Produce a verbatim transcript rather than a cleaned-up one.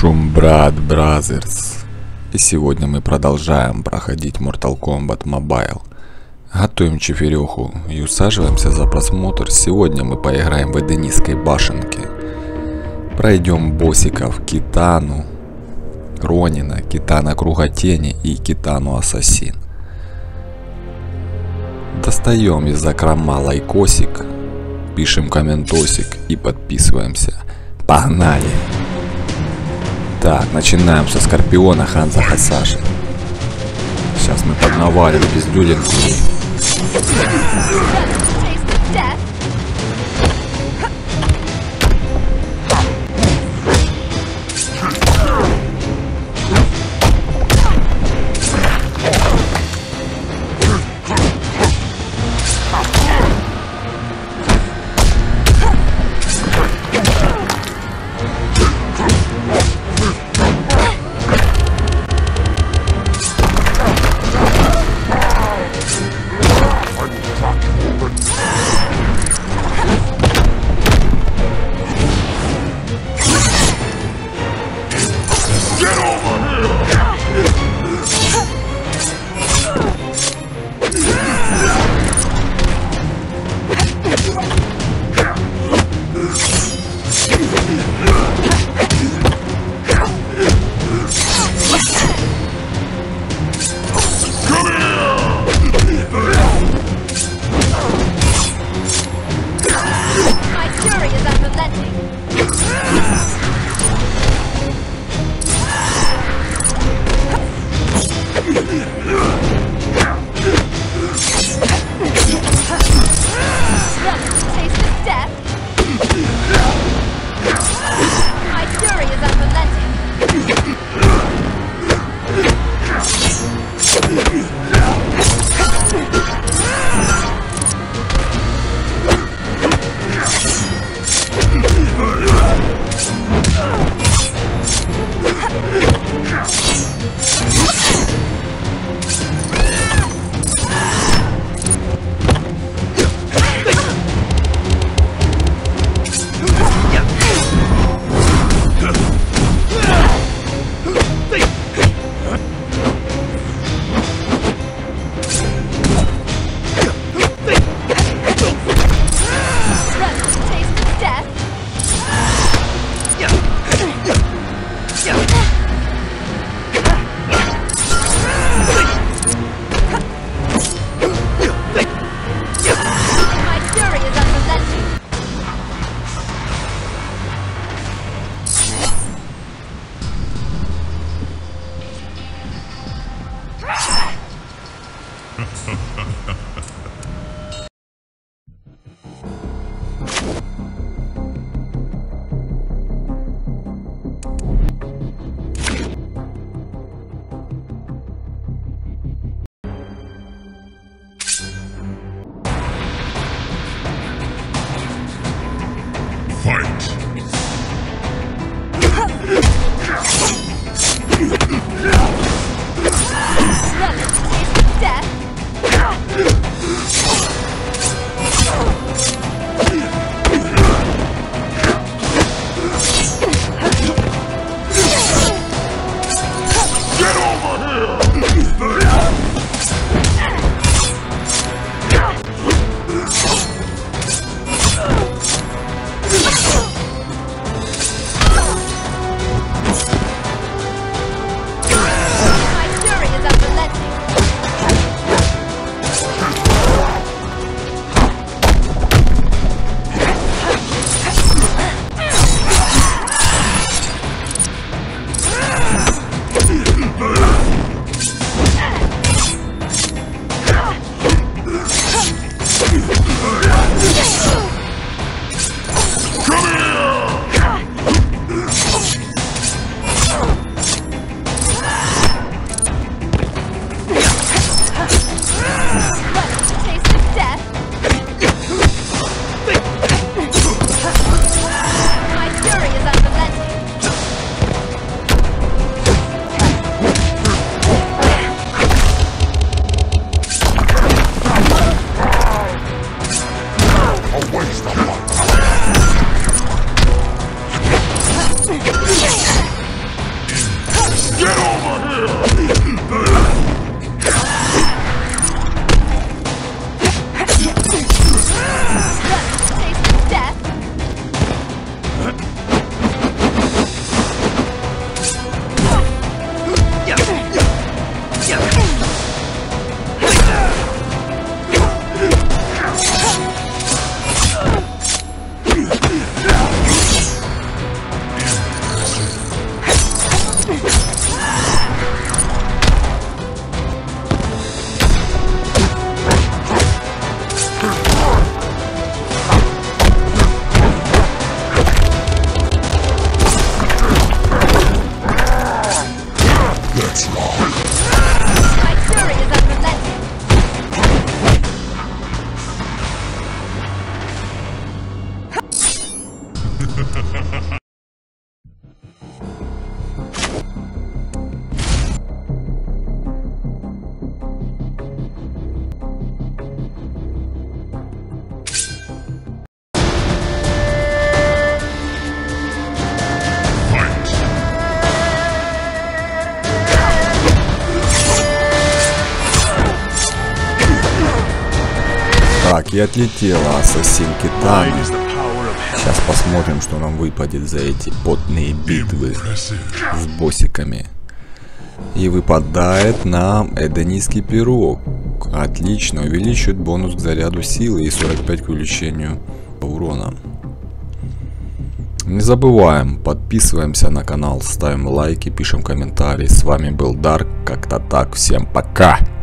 Шумбрат Бразерс. И сегодня мы продолжаем проходить Mortal Kombat Mobile. Готовим чефереху и усаживаемся за просмотр. Сегодня мы поиграем в Эденистской башенке. Пройдем боссиков Китану, Ронина, Китана Круга Тени и Китану Ассасин. Достаем из закрома лайкосик, пишем комментосик и подписываемся. Погнали! Так, начинаем со Скорпиона Ханза Хасаши. Сейчас мы поднавалим бездюдинку. Так, и отлетела ассасин Китана. Сейчас посмотрим, что нам выпадет за эти потные битвы с боссиками. И выпадает нам эденийский пирог. Отлично, увеличивает бонус к заряду силы и сорок пять к увеличению урона. Не забываем, подписываемся на канал, ставим лайки, пишем комментарии. С вами был Дарк, как-то так, всем пока!